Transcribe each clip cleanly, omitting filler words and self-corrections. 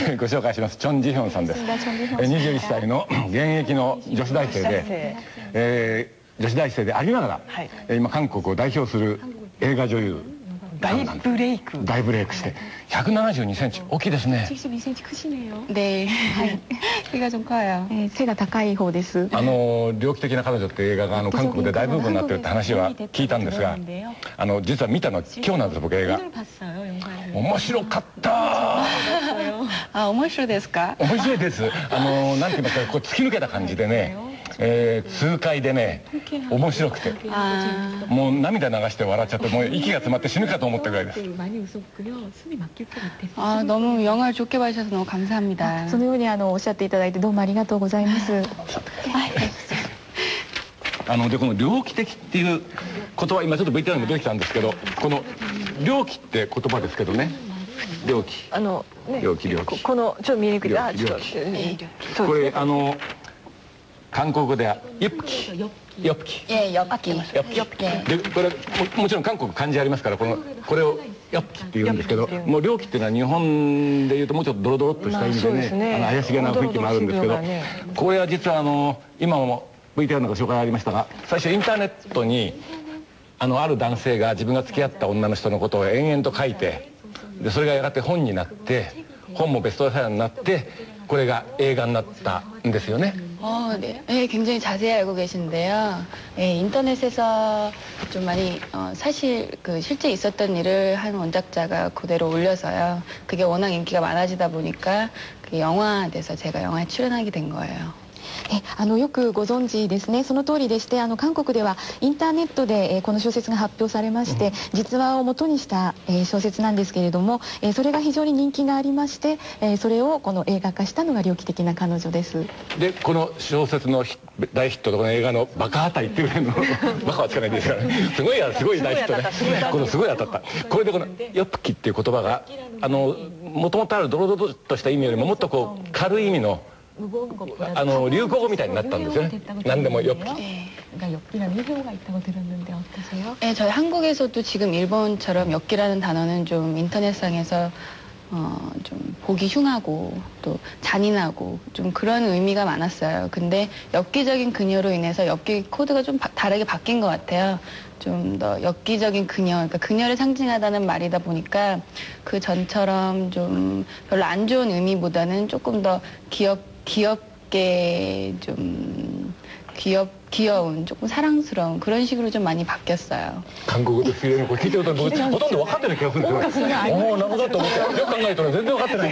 ご紹介します。チョン・ジヒョンさんです。21歳の現役の女子大生で、女子大生でありながら、今韓国を代表する映画女優。大ブレイクして172センチ大きいですね。 네 키가 좀 커요. 背が高い方です。 猟奇的な彼女って映画が韓国で大ブームになってるって話は聞いたんですが、実は見たのは今日なんです。僕映画面白かった。 面白いですか？ 面白いです。なんて言いますか、こう突き抜けた感じでね、痛快でね、面白くてもう涙流して笑っちゃって、もう息が詰まって死ぬかと思ったぐらいです。 너무 영화를 좋게 봐주셔서 너무 감사합니다. そのようにおっしゃっていただいてどうもありがとうございます。 でこの猟奇的っていう言葉、今ちょっと VTR にも出てきたんですけど、この猟奇って言葉ですけどね、猟奇このちょっと見えにくい。 これ韓国語ではヨッキヨッキで、これもちろん韓国漢字ありますから、これをヨッキって言うんですけど、もう猟奇っていうのは日本でいうともうちょっとドロドロっとした意味でね、怪しげな雰囲気もあるんですけど、これは実は今も VTR のご紹介ありましたが、最初インターネットにある男性が自分が付き合った女の人のことを延々と書いて、でそれがやがて本になって、本もベストセラーになって、これが映画になったんですよね。 네, 굉장히 자세히 알고 계신데요. 인터넷에서 좀 많이 사실 실제 있었던 일을 한 원작자가 그대로 올려서요. 그게 워낙 인기가 많아지다 보니까 그 영화돼서 제가 영화에 출연하게 된 거예요. よくご存知ですね。その通りでして、韓国ではインターネットでこの小説が発表されまして、実話を元にした小説なんですけれども、それが非常に人気がありまして、それをこの映画化したのが猟奇的な彼女です。 でこの小説の大ヒットとこの映画のバカ当たりっていうぐらいのバカはつかないですからね、すごい大ヒットで、このすごい当たった。これでこのヨッキっていう言葉がもともとあるドロドロとした意味よりももっとこう軽い意味の流行語みたいになったんですよね。何でもヨッキ。 저희 한국에서도 지금 일본처럼 엽기라는 단어는 좀 인터넷상에서 좀 보기 흉하고 또 잔인하고 좀 그런 의미가 많았어요. 근데 엽기적인 그녀로 인해서 엽기 코드가 좀 다르게 바뀐 것 같아요. 좀 더 엽기적인 그녀, 그러니까 그녀를 상징하다는 말이다 보니까 그 전처럼 좀 별로 안 좋은 의미보다는 조금 더 귀엽게 좀 귀여운, 조금 사랑스러운 그런 식으로 좀 많이 바뀌었어요. 한국어도聞いてるとほとんど分かってない気がするんですよ。なるほどと思って、よく考えたら全然分かってない。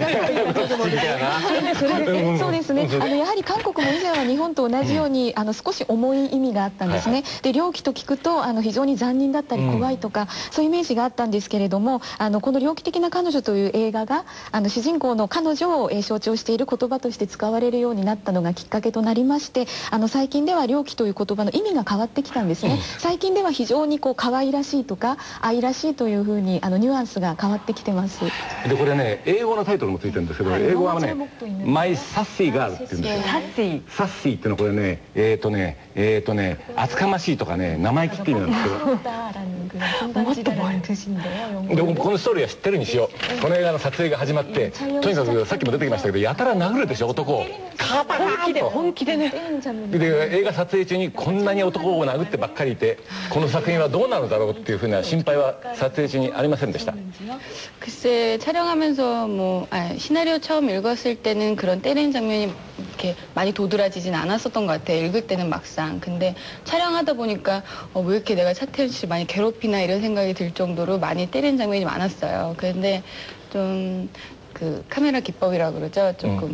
そうですね。やはり韓国も以前は日本と同じように少し重い意味があったんですね。で猟奇と聞くと非常に残忍だったり怖いとか、そういうイメージがあったんですけれども、この猟奇的な彼女という映画が主人公の彼女を象徴している言葉として使われるようになったのがきっかけとなりまして、最近では猟奇という言葉の意味が変わってきたんですね。最近では非常に可愛らしいとか愛らしいというふうにニュアンスが変わってきてます。 でこれね、英語のタイトルもついてるんですけど、英語はね「マイ・サッシー・ガール」っていうんですよ。サッシーっていうのはこれね、厚かましいとかね、生意気って意味なんですけど、でもこのストーリーは知ってるにしよう。この映画の撮影が始まって、とにかくさっきも出てきましたけど、やたら殴るでしょ、男を。 本気でね。 で映画撮影中にこんなに男を殴ってばっかりいて、この作品はどうなるだろうっていうふうな心配は撮影中にありませんでした。 글쎄 촬영하면서 시나리오 처음 읽었을 때는 그런 때리는 장면이 이렇게 많이 도드라지진 않았었던 것 같아요. 읽을 때는 막상. 근데 촬영하다 보니까 왜 이렇게 내가 차태현 씨를 많이 괴롭히나 이런 생각이 들 정도로 많이 때리는 장면이 많았어요. 근데 좀 그 카메라 기법이라고 그러죠. 조금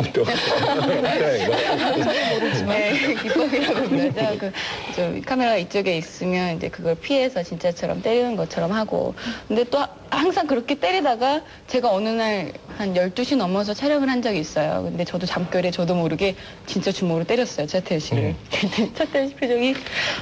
기법이라고 그러죠. 좀 카메라가 이쪽에 있으면 이제 그걸 피해서 진짜처럼 때리는 것처럼 하고. 근데 또 항상 그렇게 때리다가 제가 어느 날 한 12시 넘어서 촬영을 한 적이 있어요. 근데 저도 잠결에 저도 모르게 진짜 주먹으로 때렸어요. 차태현 씨를. 근데 차태현 씨 표정이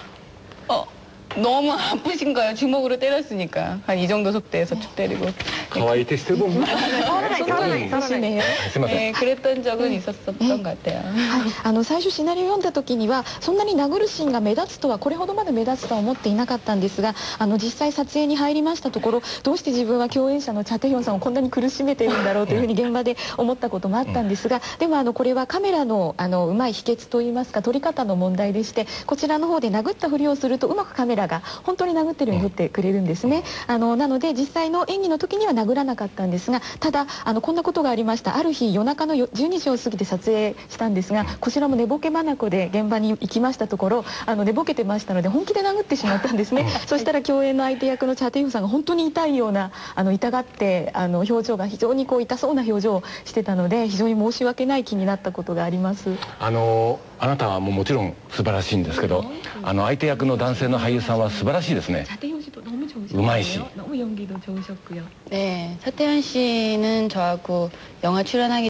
너무 아프신 거예요. 주먹으로 때렸으니까. 한 이 정도 속도에서 쭉 때리고. 可愛い手してるもん。 그랬던 적은 있었던 것 같아요. 最初シナリオを読んだ時にはそんなに殴るシーンが目立つとはこれほどまで目立つとは思っていなかったんですが、実際撮影に入りましたところ、どうして自分は共演者のチャ・テヒョンさんをこんなに苦しめているんだろうというふうに現場で思ったこともあったんですが、でもこれはカメラのうまい秘訣といいますか撮り方の問題でして、こちらの方で殴ったふりをするとうまくカメラが本当に殴ってるように撮ってくれるんですね。なので実際の演技の時には殴らなかったんですが、ただこんなことがありました。ある日夜中の12時を過ぎて撮影したんですが、こちらも寝ぼけ眼で現場に行きましたところ、寝ぼけてましたので本気で殴ってしまったんですね。そしたら共演の相手役のチャ・テヒョンさんが本当に痛いような痛がって表情が非常に痛そうな表情をしてたので、非常に申し訳ない気になったことがあります。 あなたはもちろん素晴らしいんですけど、相手役の男性の俳優さんは素晴らしいですね。うまいし。 네, 차태현 씨는 저하고 영화 출연하기